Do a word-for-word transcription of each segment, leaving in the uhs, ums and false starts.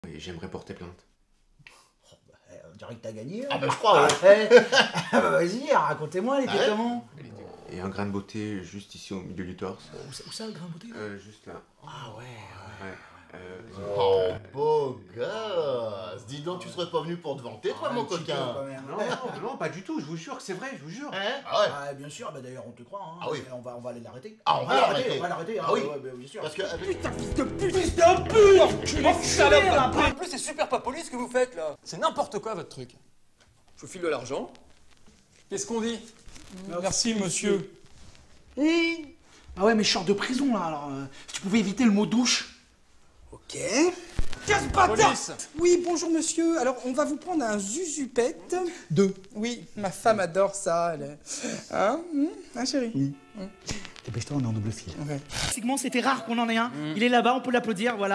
Et j'aimerais porter plainte. Oh, bah, on dirait que t'as gagné. Ah bah je crois, ouais. Ouais. Ah bah vas-y, racontez-moi, elle était Ouais. comment? Et un grain de beauté juste ici au milieu du torse. Où ça, où ça le grain de beauté? Euh, juste là. Ah ouais, ouais. Ouais. Euh, Oh, beau gosse. Dis donc, tu serais pas venu pour te vanter, toi, Ah, mon un petit peu, coquin. quand même. non, non, non, pas du tout, je vous jure que c'est vrai, je vous jure. Hein? Ah ouais. Ah, bien sûr, bah d'ailleurs on te croit, hein. Ah oui. On va, on va aller l'arrêter. Ah, on va l'arrêter. On va l'arrêter, Ah hein. oui. Ouais, ouais, bien sûr. Parce que... Putain, fils de pute! Fils de pute! Enculé de salope! En plus, c'est super pas poli ce que vous faites là! C'est n'importe quoi votre truc. Je vous file de l'argent. Qu'est-ce qu'on dit? Merci, monsieur. Oui. Ah ouais, mais je sors de prison là, alors euh, si tu pouvais éviter le mot douche. Ok. Casse bâtard! Police. Oui, bonjour monsieur. Alors, on va vous prendre un zuzupette. Deux. Oui, ma femme adore ça. Elle est... Hein, hum, hein chérie? Oui. Dépêche-toi, on est en double fil. Ouais. Pratiquement, c'était rare qu'on en ait un. Il est là-bas, on peut l'applaudir, voilà.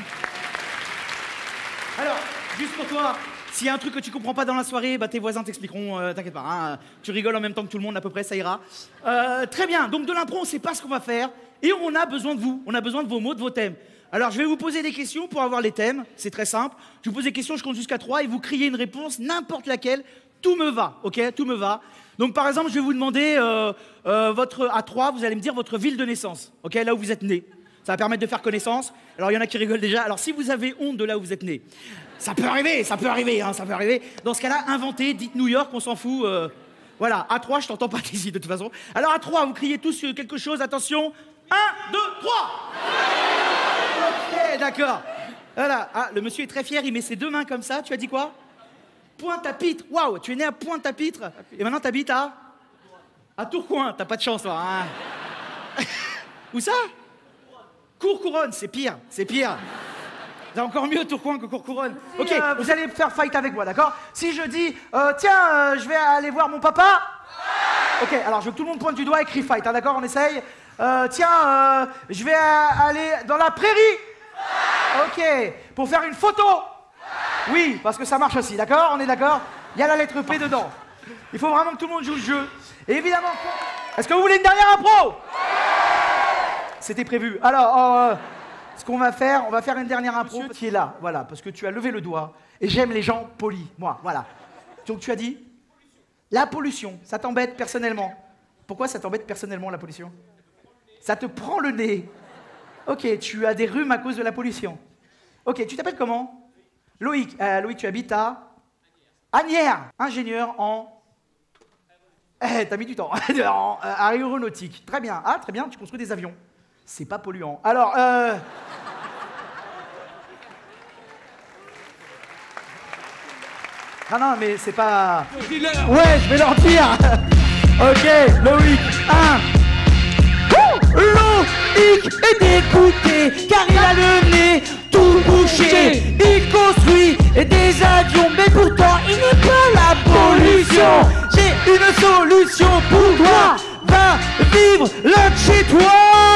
Alors, juste pour toi, s'il y a un truc que tu comprends pas dans la soirée, bah tes voisins t'expliqueront, euh, t'inquiète pas, hein, tu rigoles en même temps que tout le monde à peu près, ça ira. Euh, très bien, donc de l'impro, on sait pas ce qu'on va faire, et on a besoin de vous, on a besoin de vos mots, de vos thèmes. Alors je vais vous poser des questions pour avoir les thèmes, c'est très simple. Je vous pose des questions, je compte jusqu'à trois, et vous criez une réponse, n'importe laquelle, tout me va, ok, tout me va. Donc par exemple, je vais vous demander, euh, euh, votre, à trois, vous allez me dire votre ville de naissance, ok, là où vous êtes né. Ça va permettre de faire connaissance. Alors, il y en a qui rigolent déjà. Alors, si vous avez honte de là où vous êtes né, ça peut arriver, ça peut arriver, hein, ça peut arriver. Dans ce cas-là, inventez, dites New York, on s'en fout. Euh, voilà, à trois, je t'entends pas d'ici, de toute façon. Alors, à trois, vous criez tous quelque chose, attention. Un, deux, trois. Ok, d'accord. Voilà, ah, le monsieur est très fier, il met ses deux mains comme ça. Tu as dit quoi? Pointe-à-Pitre. Waouh, tu es né à Pointe-à-Pitre. Et maintenant, t'habites à à Tourcoing. T'as pas de chance, toi. Hein. Où ça? Courcouronne, c'est pire, c'est pire. C'est encore mieux Tourcoing que Courcouronne. Ok, euh, vous allez faire fight avec moi, d'accord? Si je dis, euh, tiens, euh, je vais aller voir mon papa. Ok, alors je veux que tout le monde pointe du doigt et crie fight, hein, d'accord? On essaye. Euh, tiens, euh, je vais euh, aller dans la prairie. Ok, pour faire une photo. Oui, parce que ça marche aussi, d'accord? On est d'accord? Il y a la lettre P dedans. Il faut vraiment que tout le monde joue le jeu. Et évidemment, est-ce que vous voulez une dernière impro? C'était prévu. Alors, euh, ce qu'on va faire, on va faire une dernière impro qui est là, voilà, parce que tu as levé le doigt et j'aime les gens polis, moi, voilà. Donc tu as dit la pollution, ça t'embête personnellement. Pourquoi ça t'embête personnellement la pollution? Ça te prend le nez. Ok, tu as des rhumes à cause de la pollution. Ok, tu t'appelles comment? Loïc. Euh, Loïc, tu habites à Asnières, ingénieur en... Eh, t'as mis du temps. en euh, aéronautique. Très bien. Ah, très bien, tu construis des avions. C'est pas polluant. Alors, euh... non, non, mais c'est pas... Ouais, je vais leur dire. Ok, Loïc, un. Loïc est dégoûté car il a le nez tout bouché. Il construit des avions mais pourtant il n'est pas la pollution. J'ai une solution pour toi, va vivre là de chez toi.